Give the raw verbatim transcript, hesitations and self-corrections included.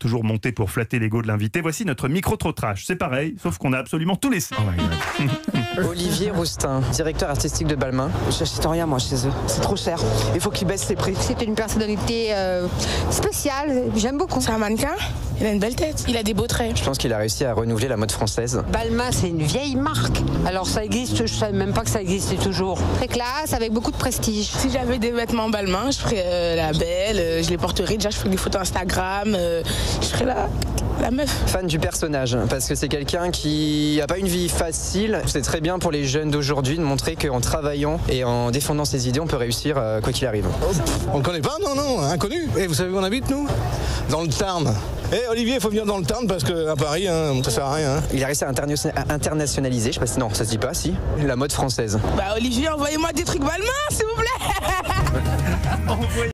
toujours monter pour flatter l'ego de l'invité. Voici notre micro-trottrage. C'est pareil, sauf qu'on a absolument tous les... Oh my God. Olivier Roustin, directeur artistique de Balmain. J'achète rien moi chez eux, c'est trop cher. Il faut qu'ils baissent les prix. C'est une personnalité euh, spéciale, j'aime beaucoup. C'est un mannequin, il a une belle tête, il a des beaux traits. Je pense qu'il a réussi à renouveler la mode française. Balmain, c'est une vieille marque. Alors ça existe, je savais même pas que ça existait toujours. Très classe, avec beaucoup de prestige. Si j'avais des vêtements Balmain, je ferais euh, la belle, euh, je les porterais, déjà je ferais des photos Instagram, euh, je ferais la... la meuf. Fan du personnage, parce que c'est quelqu'un qui n'a pas une vie facile. C'est très bien pour les jeunes d'aujourd'hui de montrer qu'en travaillant et en défendant ses idées, on peut réussir euh, quoi qu'il arrive. On ne connaît pas? Non, non, inconnu. Et vous savez où on habite, nous? Dans le Tarn. Eh Olivier, il faut venir dans le Tarn parce qu'à Paris, hein, ça sert à rien. Hein. Il a réussi à interna- à internationaliser, je sais pas si non, ça se dit pas, si, la mode française. Bah Olivier, envoyez-moi des trucs Balmain, s'il vous plaît.